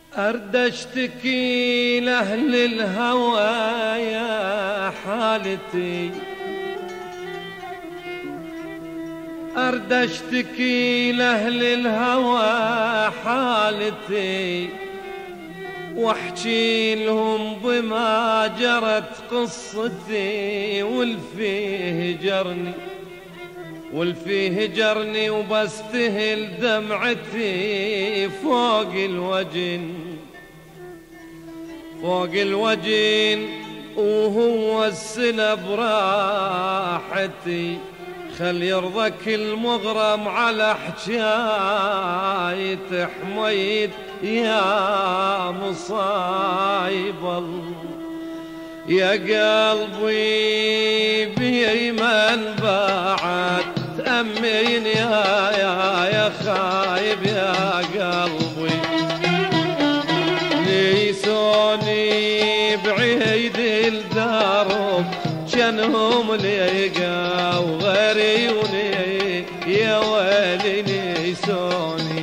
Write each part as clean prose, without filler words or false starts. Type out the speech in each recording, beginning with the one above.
أرد أشتكي لأهل الهوى يا حالتي، أرد أشتكي لأهل الهوى حالتي، واحكي لهم بما جرت قصتي، والفي هجرني وبستهل دمعتي فوق الوجن وهو السلب راحتي. خل يرضك المغرم على حجاية حميد يا مصايب يا قلبي بيمن بعد تأمين يا خايب يا قلبي. ليسوني بعيد الدرب جنهم ليقى وغريوني يا ويلي ليسوني.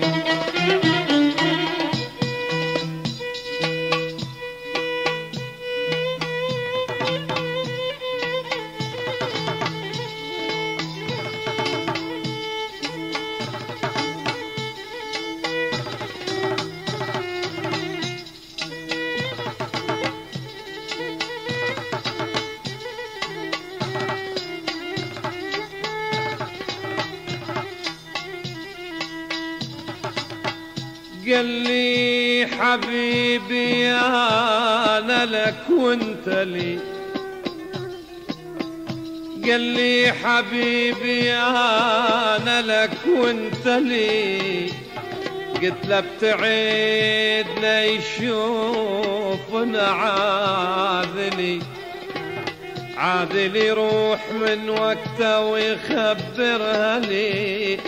قال لي حبيبي أنا لك وانت لي، قال لي حبيبي أنا لك وانت لي. قلت له ابتعد ليشوفنا عاذلي روح من وقته ويخبرها لي.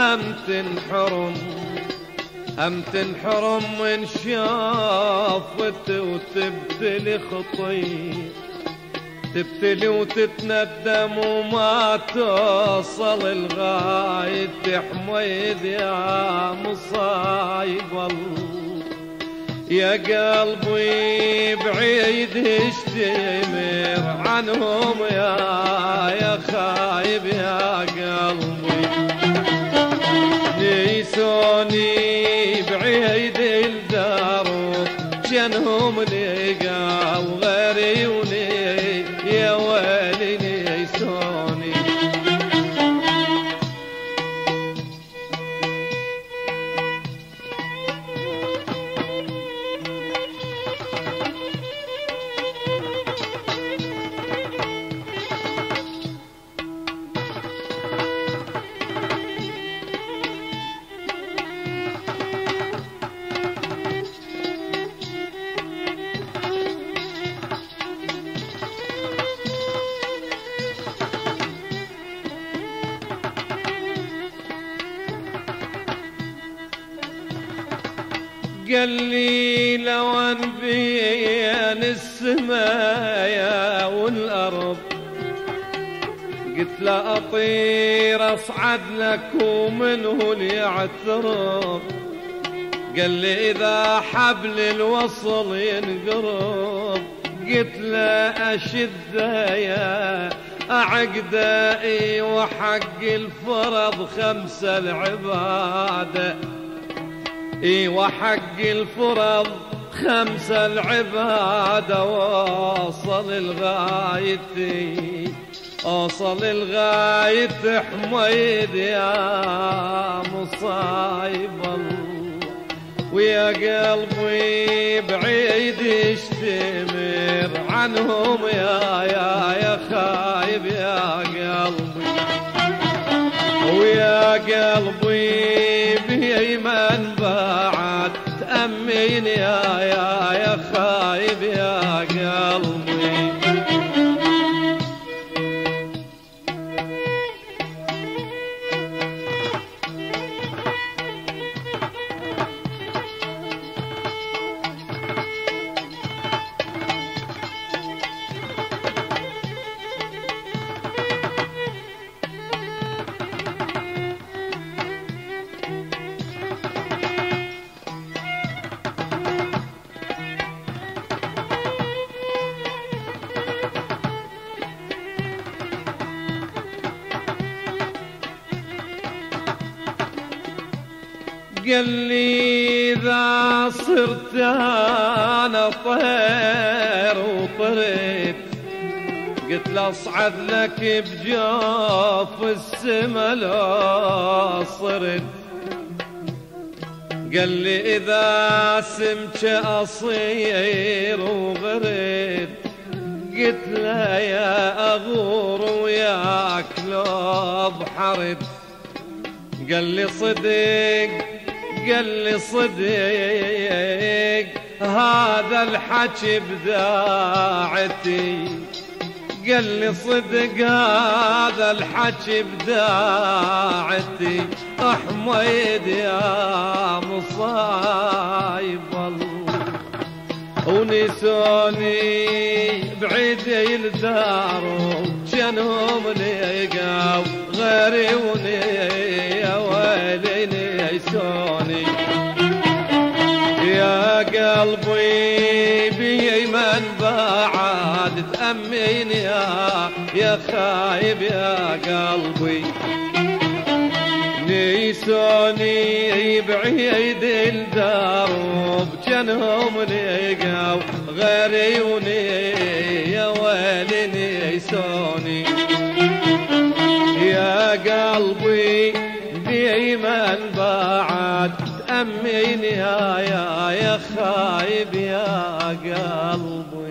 هم تنحرم من شافت وتبتلي خطير، تبتلي وتتندم وما توصل الغاية حميد يا مصايب يا قلبي بعيد اشتمر عنهم يا خايب يا قلبي. ليسوني بعيد الدار جنهم لقى وغريوني يا ويلي ليسوني. قال لي لو ان بين السمايا والارض، قلت له اطير اصعد لك ومنه اللي يعترض. قال لي اذا حبل الوصل ينقرض، قلت له اشد يا اعقدائي وحق الفرض 5 العباده. وحق الفرض 5 العبادة وصل الغاية حميد يا مصايب ويا قلبي بعيد اشتمر عنهم يا خايب يا قلبي. ويا قلبي بيمن بعد تأمين يا خايب يا قلبي. قال لي إذا صرت أنا طير وطريت، قلت له أصعد لك بجوف السما لو صرت. قال لي إذا سمك أصير وغريت، قلت له يا أغور وياك لو بحرت. قال لي صدق، قال لي صدق هذا الحكي بداعتي، قال لي صدق هذا الحكي بداعتي. حميد يا مصايب الله، ونسوني بعيد الدار، جنهم لقاو غيري ونيا ويلي نسوني. يا قلبي بي من بعد تأمين يا خايب يا قلبي. نيسوني بعيد الدرب جنهم لقاو غيري ونيا ويلي نيسوني. يا قلبي بي من بعد تأمين يا خايب يا قلبي.